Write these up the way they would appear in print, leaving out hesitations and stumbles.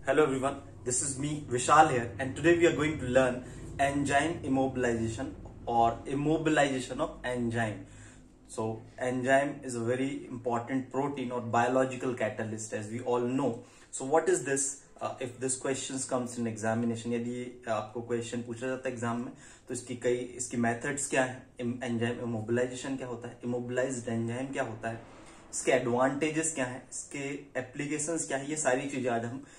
Hello everyone, this is me Vishal here and today we are going to learn enzyme immobilization or immobilization of enzyme. So enzyme is a very important protein or biological catalyst as we all know. So what is this? If this questions comes in examination, यदि आपको question पूछा जाता है exam में तो इसकी methods क्या है, एंजाइम इमोबिलाइजेशन क्या होता है, इमोबिलाइज्ड एंजाइम क्या होता है, इसके एडवांटेजेस क्या है, इसके एप्लीकेशंस क्या है, ये सारी चीजें आज हम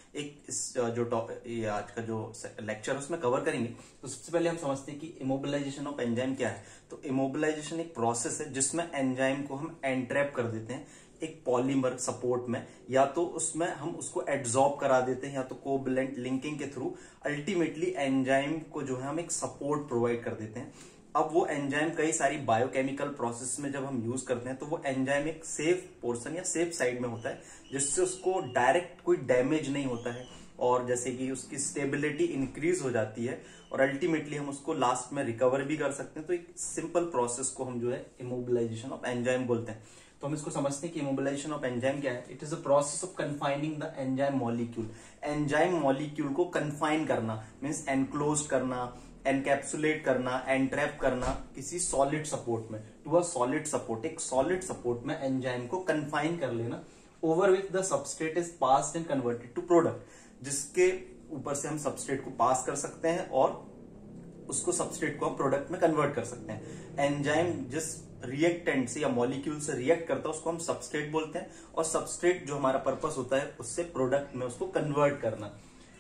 ये आज का जो लेक्चर है उसमें कवर करेंगे। तो सबसे पहले हम समझते हैं कि इमोबिलाइजेशन ऑफ एंजाइम क्या है। तो इमोबिलाइजेशन एक प्रोसेस है जिसमें एंजाइम को हम एंट्रैप कर देते हैं एक पॉलीमर सपोर्ट में, या तो उसमें हम उसको एड्सॉर्ब करा देते हैं या तो कोवैलेंट लिंकिंग के थ्रू अल्टीमेटली एंजाइम को जो है हम एक सपोर्ट प्रोवाइड कर देते हैं। अब वो एंजाइम कई सारी बायोकेमिकल प्रोसेस में जब हम यूज करते हैं तो वो एंजाइम एक सेफ पोर्शन या सेफ साइड में होता है जिससे उसको डायरेक्ट कोई डैमेज नहीं होता है और जैसे कि उसकी स्टेबिलिटी इंक्रीज हो जाती है और अल्टीमेटली हम उसको लास्ट में रिकवर भी कर सकते हैं। तो एक सिंपल प्रोसेस को हम जो है इमोबिलाइजेशन ऑफ एंजाइम बोलते हैं। तो हम इसको समझते हैं कि इमोबिलाइजेशन ऑफ एंजाइम क्या है। It is a process of confining the enzyme molecule. Enzyme molecule को कन्फाइन करना मीन्स एनक्लोज करना, एनकैप्सुलेट करना, एंट्रैप करना किसी सॉलिड सपोर्ट में टू अ सॉलिड सपोर्ट। एक सॉलिड सपोर्ट में एंजाइम को कन्फाइन कर लेना over which the substrate is passed and converted to product, जिसके ऊपर से हम सबस्ट्रेट को पास कर सकते हैं और उसको सबस्ट्रेट को हम प्रोडक्ट में कन्वर्ट कर सकते हैं। एंजाइम जिस रिएक्टेंट से या मॉलिक्यूल से रिएक्ट करता है उसको हम सबस्ट्रेट बोलते हैं और सबस्ट्रेट जो हमारा पर्पस होता है उससे प्रोडक्ट में उसको कन्वर्ट करना।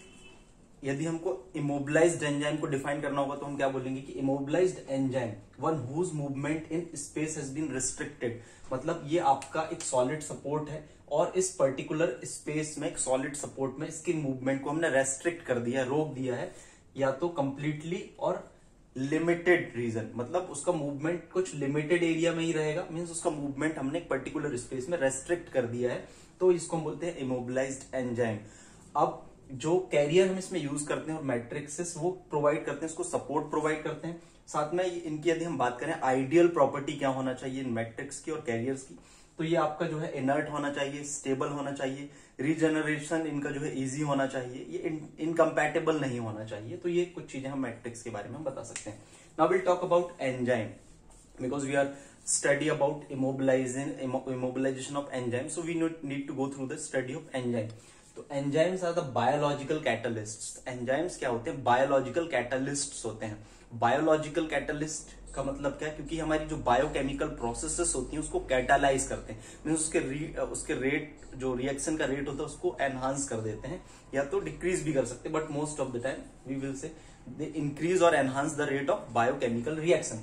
यदि हमको इमोबिलाइज्ड एंजाइम को डिफाइन करना होगा तो हम क्या बोलेंगे कि immobilised enzyme one whose movement in space has been restricted. मतलब ये आपका एक सॉलिड सपोर्ट है और इस पर्टिकुलर स्पेस में एक सॉलिड सपोर्ट में इसकी मूवमेंट को हमने रेस्ट्रिक्ट कर दिया, रोक दिया है, या तो कंप्लीटली और लिमिटेड रीजन, मतलब उसका मूवमेंट कुछ लिमिटेड एरिया में ही रहेगा, मींस उसका मूवमेंट हमने एक पर्टिकुलर स्पेस में रेस्ट्रिक्ट कर दिया है, तो इसको हम बोलते हैं इमोबिलाइज्ड एंजाइम। अब जो कैरियर हम इसमें यूज करते हैं और मैट्रिक्सेस वो प्रोवाइड करते हैं, इसको सपोर्ट प्रोवाइड करते हैं। साथ में इनकी यदि हम बात करें आइडियल प्रॉपर्टी क्या होना चाहिए इन मैट्रिक्स की और कैरियर्स की, तो ये आपका जो है इनर्ट होना चाहिए, स्टेबल होना चाहिए, रीजनरेशन इनका जो है इजी होना चाहिए, ये इनकम्पैटिबल नहीं होना चाहिए। तो ये कुछ चीजें हम मैट्रिक्स के बारे में बता सकते हैं। Now will talk about enzyme because we are study about immobilisation of enzyme, so we need to go through the study of enzyme. तो enzymes are the biological catalysts. Enzymes क्या होते हैं? बायोलॉजिकल कैटलिस्ट्स होते हैं। Biological catalyst का मतलब क्या है? क्योंकि हमारी जो बायोकेमिकल प्रोसेसेस होती हैं उसको कैटालाइज करते हैं, मींस उसके रेट जो रिएक्शन का रेट होता है उसको एनहांस कर देते हैं या तो डिक्रीज भी कर सकते हैं, but most of the time we will say they increase और enhance the rate of biochemical reaction.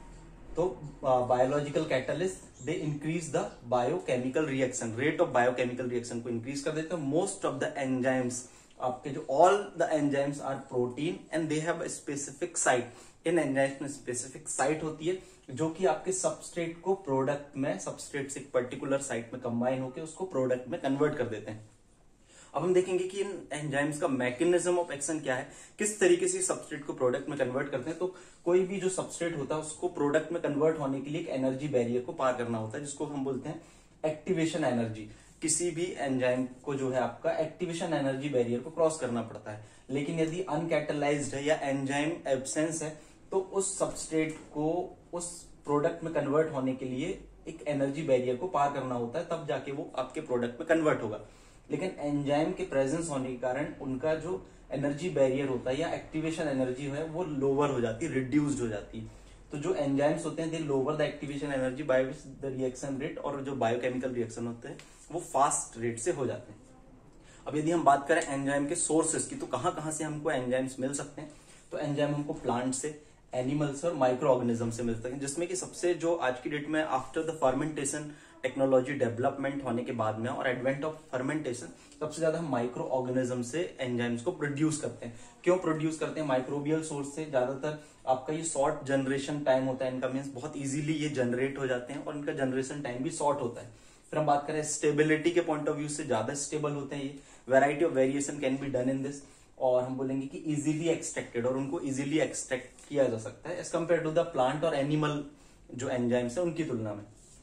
तो biological catalyst they increase the biochemical reaction, rate of biochemical reaction को इंक्रीज कर देते हैं। मोस्ट ऑफ द एंजाइम्स आपके जो all the enzymes are protein and they have a specific site. इन enzymes में specific site होती है जो कि आपके सबस्ट्रेट को प्रोडक्ट में, सबस्ट्रेट से एक पर्टिकुलर साइट में कंबाइन होकर उसको प्रोडक्ट में कन्वर्ट कर देते हैं। अब हम देखेंगे कि इन एंजाइम्स का मैकेनिज्म ऑफ एक्शन क्या है, किस तरीके से सबस्ट्रेट को प्रोडक्ट में कन्वर्ट करते हैं। तो कोई भी जो सबस्ट्रेट होता है उसको प्रोडक्ट में कन्वर्ट होने के लिए एक एनर्जी बैरियर को पार करना होता है जिसको हम बोलते हैं एक्टिवेशन एनर्जी। किसी भी एंजाइम को जो है आपका एक्टिवेशन एनर्जी बैरियर को क्रॉस करना पड़ता है। लेकिन यदि अनकैटलाइज्ड है या एंजाइम एब्सेंस है तो उस सबस्ट्रेट को उस प्रोडक्ट में कन्वर्ट होने के लिए एक एनर्जी बैरियर को पार करना होता है, तब जाके वो आपके प्रोडक्ट में कन्वर्ट होगा। लेकिन एंजाइम के प्रेजेंस होने के कारण उनका जो एनर्जी बैरियर होता है या एक्टिवेशन एनर्जी है वो लोअर हो जाती है, रिड्यूस्ड हो जाती है। तो जो एंजाइम्स होते हैं they lower the activation energy by which the reaction rate, और जो बायोकेमिकल रिएक्शन होते हैं वो फास्ट रेट से हो जाते हैं। अब यदि हम बात करें एंजाइम के सोर्सेस की, तो कहां से हमको एंजाइम्स मिल सकते हैं? तो एंजाइम हमको प्लांट से, एनिमल्स और माइक्रो ऑर्गेनिज्म से मिलते हैं, जिसमें कि सबसे जो आज की डेट में after the fermentation technology development होने के बाद में और एडवेंट ऑफ फर्मेंटेशन सबसे ज्यादा हम माइक्रो ऑर्गेनिज्म से एंजाइम्स को प्रोड्यूस करते हैं। क्यों प्रोड्यूस करते हैं? माइक्रोबियल सोर्स से ज्यादातर आपका ये शॉर्ट जनरेशन टाइम होता है इनका, मीन्स बहुत इजीली ये जनरेट हो जाते हैं और इनका जनरेशन टाइम भी शॉर्ट होता है। फिर हम बात करें स्टेबिलिटी के पॉइंट ऑफ व्यू से ज्यादा स्टेबल होते हैं ये, variety of variation can be done in this, और हम बोलेंगे कि इजीली एक्सट्रैक्टेड, और उनको इजीली एक्सट्रैक्ट किया जा सकता है as compare to the plant और एनिमल जो एंजाइम्स है उनकी तुलना में।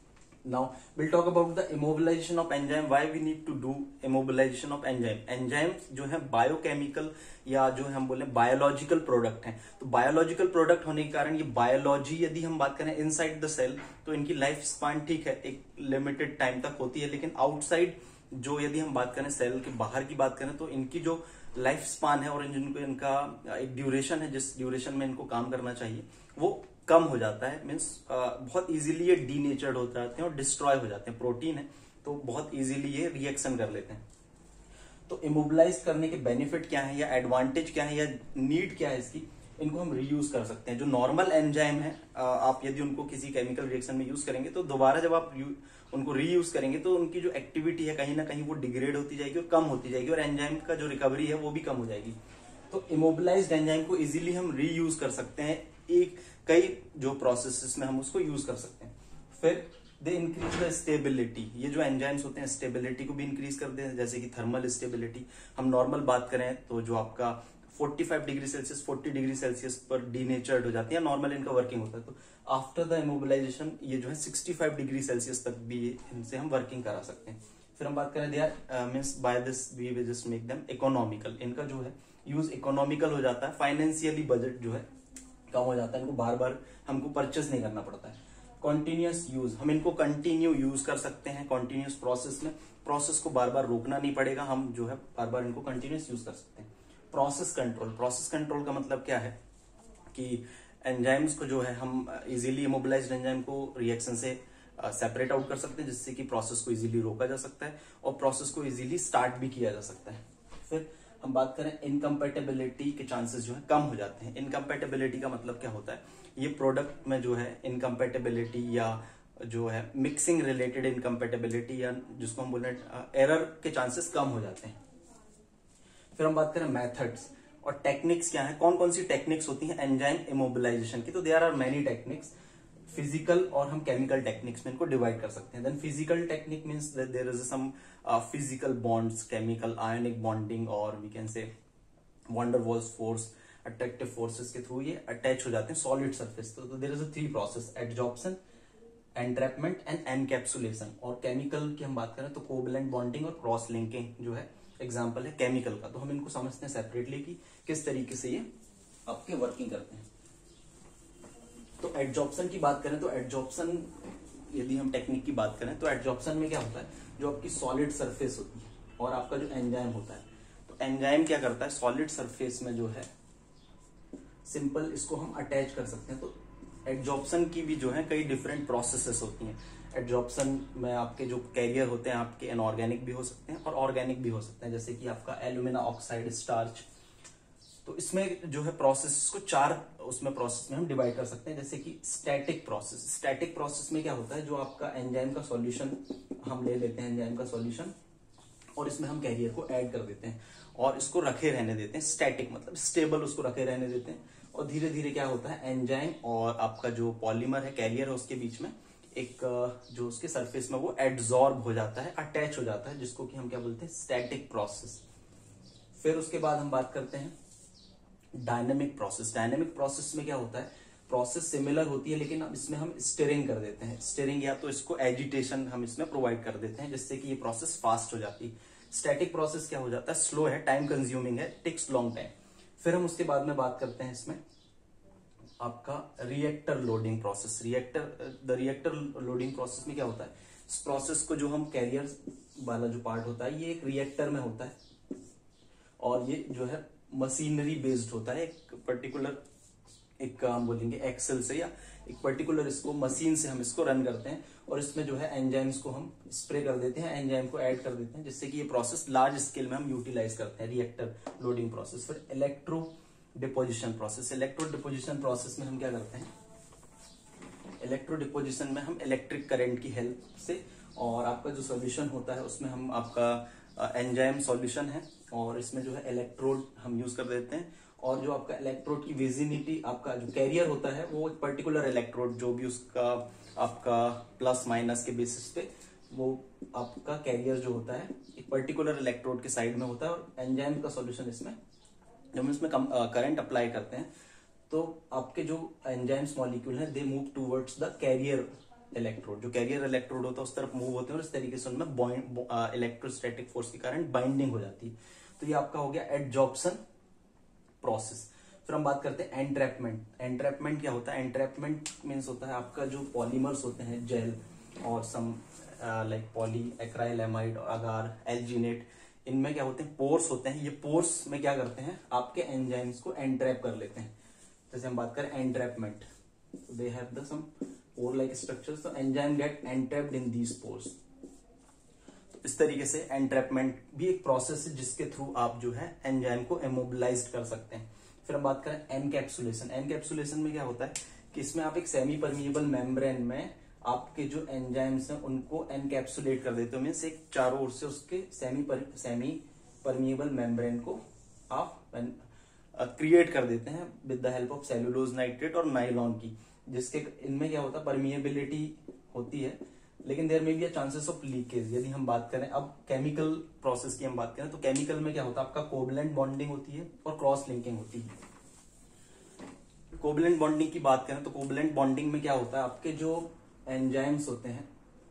Now we'll talk about the immobilization of enzyme. Why we need to do immobilization of enzyme? Enzyme जो है बायोकेमिकल या जो हम बोले बायोलॉजिकल प्रोडक्ट हैं, तो बायोलॉजिकल प्रोडक्ट होने के कारण ये बायोलॉजी यदि हम बात करें इनसाइड द सेल तो इनकी लाइफ स्पान ठीक है एक लिमिटेड टाइम तक होती है, लेकिन आउटसाइड जो यदि हम बात करें सेल के बाहर की बात करें तो इनकी जो लाइफ स्पान है और जिनको इनका एक ड्यूरेशन है जिस ड्यूरेशन में इनको काम करना चाहिए वो कम हो जाता है। मीन्स बहुत इजीली ये डीनेचर्ड हो जाते हैं और डिस्ट्रॉय हो जाते हैं। प्रोटीन है तो बहुत इजीली ये रिएक्शन कर लेते हैं। तो इमोबिलाइज करने के बेनिफिट क्या है या एडवांटेज क्या है या नीड क्या है इसकी, इनको हम रीयूज कर सकते हैं। जो नॉर्मल एंजाइम है आप यदि उनको किसी केमिकल रिएक्शन में यूज करेंगे तो दोबारा जब आप उनको रीयूज करेंगे तो उनकी जो एक्टिविटी है कहीं ना कहीं वो डिग्रेड होती जाएगी और कम होती जाएगी और एंजाइम का जो रिकवरी है वो भी कम हो जाएगी। तो इमोबिलाइज्ड एंजाइम को इजीली हम रीयूज कर सकते हैं, एक कई जो प्रोसेसेस में हम उसको यूज कर सकते हैं। फिर दे इंक्रीज द स्टेबिलिटी, ये जो एंजाइम्स होते हैं स्टेबिलिटी को भी इंक्रीज करते हैं, जैसे कि थर्मल स्टेबिलिटी। हम नॉर्मल बात करें तो जो आपका 45 डिग्री सेल्सियस 40 डिग्री सेल्सियस पर डीनेचर्ड हो जाती है, नॉर्मल इनका वर्किंग होता है। तो आफ्टर द इमोबिलाइजेशन ये जो है 65 डिग्री सेल्सियस तक भी इनसे हम वर्किंग करा सकते हैं। फिर हम बात करें they are means by this we will just make them economical, इनका जो है यूज इकोनॉमिकल हो जाता है, फाइनेंशियली बजट जो है कम हो जाता है, इनको बार बार हमको परचेस नहीं करना पड़ता है। कॉन्टिन्यूस यूज, हम इनको कंटिन्यू यूज कर सकते हैं कॉन्टिन्यूस प्रोसेस में, प्रोसेस को बार बार रोकना नहीं पड़ेगा, हम जो है बार बार इनको कंटिन्यूस यूज कर सकते हैं। प्रोसेस कंट्रोल, प्रोसेस कंट्रोल का मतलब क्या है कि एंजाइम्स को जो है हम इजीली इमोबिलाइज्ड एंजाइम को रिएक्शन से सेपरेट आउट कर सकते हैं, जिससे कि प्रोसेस को इजीली रोका जा सकता है और प्रोसेस को इजीली स्टार्ट भी किया जा सकता है। फिर हम बात करें इनकम्पेटेबिलिटी के चांसेस जो है कम हो जाते हैं। इनकम्पेटेबिलिटी का मतलब क्या होता है, ये प्रोडक्ट में जो है इनकम्पेटेबिलिटी या जो है मिक्सिंग रिलेटेड इनकम्पेटेबिलिटी या जिसको हम बोले एरर के चांसेस कम हो जाते हैं। फिर हम बात करें मेथड्स और टेक्निक्स क्या है, कौन कौन सी टेक्निक्स होती हैं एंजाइम इमोबिलाइजेशन की, तो there are many techniques, physical और हम केमिकल टेक्निक्स में इनको डिवाइड कर सकते हैं। Then physical technique means that there is some physical bonds, chemical ionic bonding और we can say van der Waals force, attractive forces के थ्रू ये अटैच हो जाते हैं सॉलिड सरफेस। तो there is a 3 process, adsorption, entrapment and encapsulation. और chemical की हम बात करें तो कोवैलेंट बॉन्डिंग और क्रॉस लिंकिंग जो है एग्जाम्पल है केमिकल का। तो हम इनको समझते हैं सेपरेटली कि किस तरीके से ये आपके वर्किंग करते हैं। तो एडजॉर्प्शन की बात करें तो एडजॉर्प्शन यदि हम टेक्निक की बात करें तो एडजॉर्प्शन में क्या होता है, जो आपकी सॉलिड सरफेस होती है और आपका जो एंजाइम होता है, तो एंजाइम क्या करता है सॉलिड सरफेस में जो है सिंपल इसको हम अटैच कर सकते हैं। तो एडजॉर्प्शन की भी जो है कई डिफरेंट प्रोसेसेस होती हैं। एडजॉर्प्शन में आपके जो कैरियर होते हैं आपके इनऑर्गेनिक भी हो सकते हैं और ऑर्गेनिक भी हो सकते हैं, जैसे कि आपका एल्यूमिना ऑक्साइड, स्टार्च। तो इसमें जो है प्रोसेस को 4 उसमें प्रोसेस में हम डिवाइड कर सकते हैं, जैसे कि स्टैटिक प्रोसेस। स्टैटिक प्रोसेस में क्या होता है, जो आपका एंजाइम का सॉल्यूशन हम ले लेते हैं, एंजाइम का सॉल्यूशन, और इसमें हम कैरियर को ऐड कर देते हैं और इसको रखे रहने देते हैं। स्टैटिक मतलब स्टेबल, उसको रखे रहने देते हैं और धीरे धीरे क्या होता है एंजाइम और आपका जो पॉलीमर है, कैरियर है, उसके बीच में एक जो उसके सरफेस में वो एड्सॉर्ब हो जाता है, अटैच हो जाता है, जिसको कि हम क्या बोलते हैं स्टैटिक प्रोसेस। फिर उसके बाद हम बात करते हैं डायनेमिक प्रोसेस। डायनेमिक प्रोसेस में क्या होता है, प्रोसेस सिमिलर होती है लेकिन अब इसमें हम स्टीयरिंग कर देते हैं। स्टीयरिंग या तो इसको एजिटेशन हम इसमें प्रोवाइड कर देते हैं, जिससे कि ये प्रोसेस फास्ट हो जाती है। स्टैटिक प्रोसेस क्या हो जाता है, स्लो है, टाइम कंज्यूमिंग है, टेक्स लॉन्ग टाइम। फिर हम उसके बाद में बात करते हैं इसमें आपका reactor loading process. Reactor loading process में क्या होता है, इस प्रोसेस को जो हम कैरियर वाला जो पार्ट होता है ये एक रिएक्टर में होता है और ये जो है मशीनरी बेस्ड होता है। एक पर्टिकुलर हम बोलेंगे एक्सेल से या एक पर्टिकुलर इसको मशीन से हम इसको रन करते हैं और इसमें जो है एंजाइम्स को हम स्प्रे कर देते हैं, एंजाइम को ऐड कर देते हैं, जिससे कि ये प्रोसेस लार्ज स्केल में हम यूटिलाइज करते हैं, रिएक्टर लोडिंग प्रोसेस। फिर electrodeposition process. Electrodeposition process में हम क्या करते हैं, इलेक्ट्रो डिपोजिशन में हम इलेक्ट्रिक करंट की हेल्प से और आपका जो सोल्यूशन होता है उसमें हम आपका एंजाइम सॉल्यूशन है और इसमें जो है इलेक्ट्रोड हम यूज कर देते हैं और जो आपका इलेक्ट्रोड की विजिबिलिटी, आपका जो कैरियर होता है वो एक पर्टिकुलर इलेक्ट्रोड जो भी उसका आपका प्लस माइनस के बेसिस पे वो आपका कैरियर जो होता है एक पर्टिकुलर इलेक्ट्रोड के साइड में होता है और एंजाइम का सॉल्यूशन इसमें जब हम इसमें करंट अप्लाई करते हैं तो आपके जो एंजाइम्स मॉलिक्यूल हैं they move towards the carrier electrode, जो कैरियर इलेक्ट्रोड होता है उस तरफ मूव होते हैं और इस तरीके से उनमें इलेक्ट्रोस्टैटिक फोर्स के कारण बाइंडिंग हो जाती है। तो ये आपका हो गया एडजॉर्प्शन प्रोसेस। फिर हम बात करते हैं एंट्रैपमेंट। एंट्रैपमेंट क्या होता है? एंट्रैपमेंट मीन्स होता है आपका जो पॉलीमर्स होते हैं, जेल और some like polyacrylamide, agar, alginate, इनमें क्या होते हैं? पोर्स होते हैं। ये पोर्स में क्या करते हैं? आपके एंजाइम्स को एंट्रैप कर लेते हैं। जैसे हम बात करें entrapment, they have the some pore like structures, तो enzyme get entrapped in these pores. इस तरीके से एंट्रैपमेंट भी एक प्रोसेस है जिसके थ्रू आप जो है एंजाइम को इमोबिलाइज कर सकते हैं। फिर हम बात करें एनकैप्सुलेशन। एनकैप्सुलेशन में क्या होता है कि इसमें आप एक सेमी परमिएबल मेम्ब्रेन में आपके जो एंजाइम्स हैं उनको एनकैप्सुलेट कर देते हो, मीन्स एक चारों ओर से उसके सेमी परमिएबल मेम्ब्रेन को आप क्रिएट कर देते हैं with the help of cellulose nitrate और नाइलॉन की, जिसके इनमें क्या होता है? परमिएबिलिटी होती है, लेकिन देयर में भी चांसेस ऑफ लीकेज। यदि हम बात करें अब केमिकल प्रोसेस की हम बात करें तो केमिकल में क्या होता है? आपका कोवलेंट बॉन्डिंग होती है और क्रॉस लिंकिंग होती है। कोवलेंट बॉन्डिंग की बात करें तो कोवलेंट बॉन्डिंग में क्या होता है? आपके जो एंजाइम्स होते हैं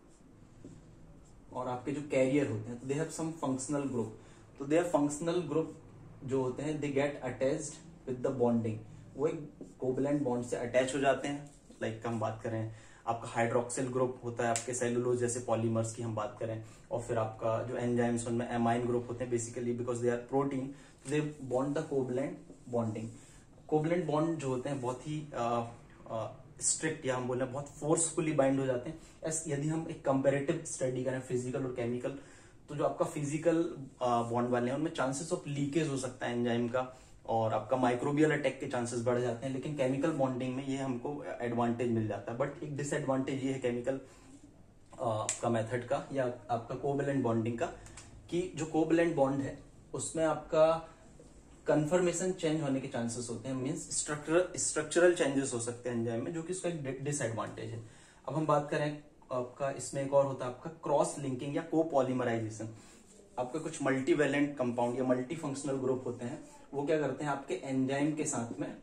और आपके जो कैरियर होते हैं, तो they have some functional group. तो देयर फंक्शनल ग्रुप जो होते हैं they get attached with the bonding, वो एक कोवलेंट बॉन्ड से अटैच हो जाते हैं। लाइक हम बात करें आपका हाइड्रोक्सिल ग्रुप होता है, आपके सेलुलोज जैसे पॉलीमर्स की हम बात करें, और फिर आपका जो एंजाइम्स उनमें एमाइन ग्रुप होते हैं basically because they are protein, they bond the covalent bonding. Covalent bond जो होते हैं बहुत ही स्ट्रिक्ट या हम बोले बहुत फोर्सफुली बाइंड हो जाते हैं। यदि हम एक कंपेरेटिव स्टडी करें फिजिकल और केमिकल, तो जो आपका फिजिकल बॉन्ड वाले हैं उनमें चांसेस ऑफ लीकेज हो सकता है एंजाइम का, और आपका माइक्रोबियल अटैक के चांसेस बढ़ जाते हैं। लेकिन केमिकल बॉन्डिंग में ये हमको एडवांटेज मिल जाता है। बट एक डिसएडवांटेज ये है केमिकल का मेथड का या आपका कोवलेंट बॉन्डिंग का, कि जो कोवलेंट बॉन्ड है उसमें आपका कन्फर्मेशन चेंज होने के चांसेस होते हैं, मींस स्ट्रक्चरल चेंजेस हो सकते हैं एंजाइम में, जो कि इसका एक डिसएडवांटेज है। अब हम बात करें आपका इसमें एक और होता है आपका क्रॉस लिंकिंग या कोपॉलीमराइजेशन। आपका कुछ मल्टीवैलेंट कंपाउंड या मल्टी फंक्शनल ग्रुप होते हैं, वो क्या करते हैं? आपके एंजाइम के साथ में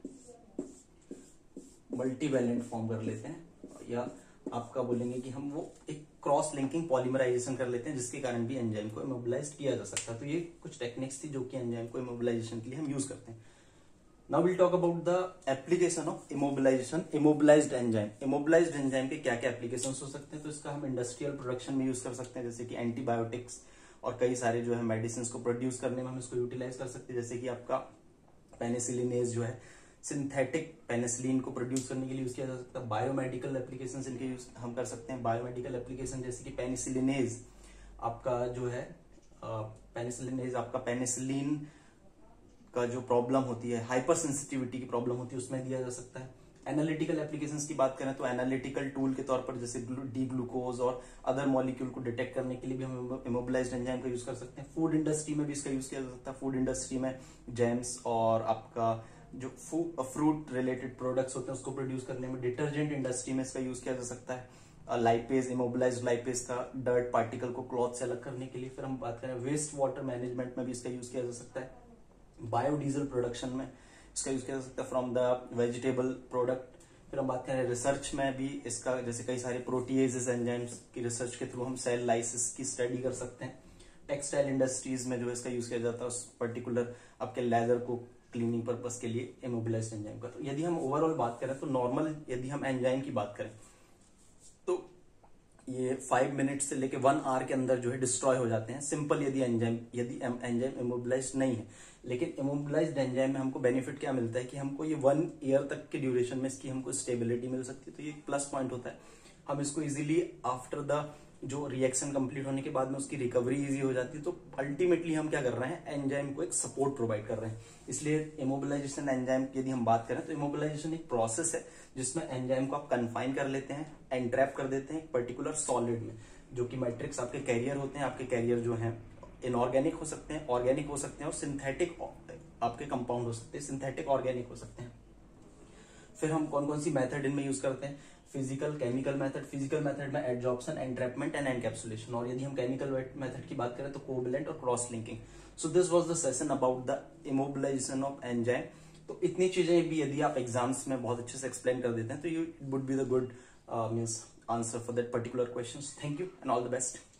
मल्टीवैलेंट फॉर्म कर लेते हैं, या आपका बोलेंगे कि हम वो एक क्रॉस लिंकिंग पॉलीमराइजेशन कर लेते हैं, जिसके कारण भी एंजाइम को इमोबिलाइज किया जा सकता है। तो ये कुछ टेक्निक्स थी जो कि एंजाइम को इमोबिलाइजेशन के लिए हम यूज करते हैं। Now will talk about the application of immobilization, immobilized enzyme. Immobilized enzyme के क्या क्या एप्लीकेशन हो सकते हैं? तो इसका हम इंडस्ट्रियल प्रोडक्शन में यूज कर सकते हैं, जैसे कि एंटीबायोटिक्स और कई सारे जो है मेडिसिन को प्रोड्यूस करने में हम इसको यूटिलाइज कर सकते हैं। जैसे कि आपका पेनिसिलिनेज जो है, सिंथेटिक पेनिसिलिन को प्रोड्यूस करने के लिए यूज किया जा सकता है। बायोमेडिकल एप्लीकेशन इनके यूज हम कर सकते हैं। बायोमेडिकल एप्लीकेशन जैसे कि पेनिसिलिनेज आपका जो है पेनिसिलिनेज आपका पेनिसिलिन का जो प्रॉब्लम होती है, हाइपर सेंसिटिविटी की प्रॉब्लम होती है, उसमें दिया जा सकता है। एनालिटिकल एप्लीकेशंस की बात करें तो एनालिटिकल टूल के तौर पर जैसे डी ग्लूकोज और अदर मॉलिक्यूल को डिटेक्ट करने के लिए भी हम इमोबिलाइज्ड एंजाइम का यूज कर सकते हैं। फूड इंडस्ट्री में भी इसका यूज किया जा सकता है। फूड इंडस्ट्री में जैम्स और आपका जो फ्रूट रिलेटेड प्रोडक्ट्स होते हैं उसको प्रोड्यूस करने में, डिटर्जेंट इंडस्ट्री में इसका यूज किया जा सकता है। लाइपेज, इमोबिलाइज्ड लाइपेज का डर्ट पार्टिकल को क्लॉथ से अलग करने के लिए। फिर हम बात करें वेस्ट वाटर मैनेजमेंट में भी इसका यूज किया जा सकता है। बायोडीजल प्रोडक्शन में इसका यूज किया जा सकता है फ्रॉम द वेजिटेबल प्रोडक्ट। फिर हम बात करें रिसर्च में भी इसका, जैसे कई सारे प्रोटीएजेस एंजाइम्स की रिसर्च के थ्रू हम सेल लाइसिस की स्टडी कर सकते हैं। टेक्सटाइल इंडस्ट्रीज में जो इसका यूज किया जाता है उस पर्टिकुलर आपके लेदर को क्लीनिंग पर्पस के लिए इमोबिलाइज्ड एंजाइम का। तो यदि हम ओवरऑल बात करें तो नॉर्मल यदि हम एंजाइम की बात करें तो ये 5 मिनट से लेके 1 आवर के अंदर जो है डिस्ट्रॉय हो जाते हैं सिंपल यदि एंजाइम इमोबिलाइज्ड नहीं है। लेकिन इमोबिलाइज्ड एंजाइम में हमको बेनिफिट क्या मिलता है कि हमको ये 1 ईयर तक के ड्यूरेशन में इसकी हमको स्टेबिलिटी मिल सकती है। तो ये प्लस पॉइंट होता है। हम इसको इजीली आफ्टर द जो रिएक्शन कंप्लीट होने के बाद में उसकी रिकवरी इजी हो जाती है। तो अल्टीमेटली हम क्या कर रहे हैं? एंजाइम को एक सपोर्ट प्रोवाइड कर रहे हैं। इसलिए इमोबिलाइजेशन एंजाइम की यदि हम बात करें तो इमोबिलाइजेशन एक प्रोसेस है जिसमें एंजाइम को आप कन्फाइन कर लेते हैं, एंट्रैप कर देते हैं एक पर्टिकुलर सॉलिड में, जो कि मैट्रिक्स आपके कैरियर होते हैं। आपके कैरियर जो है इनऑर्गेनिक हो सकते हैं, ऑर्गेनिक हो सकते हैं, और सिंथेटिक आपके कंपाउंड हो सकते हैं, सिंथेटिक ऑर्गेनिक हो सकते हैं। फिर हम कौन कौन सी मेथड इनमें यूज करते हैं? Physical, chemical method. Physical method में एडजॉर्प्शन, एंट्रैपमेंट एंड एनकैप्सुलेशन। और यदि हम केमिकल मेथड की बात करें तो कोवलेंट और cross linking. So this was the session about the immobilization of enzyme. तो इतनी चीजें भी यदि आप एग्जाम्स में बहुत अच्छे से एक्सप्लेन कर देते हैं तो you would be the good means answer for that particular questions. Thank you and all the best.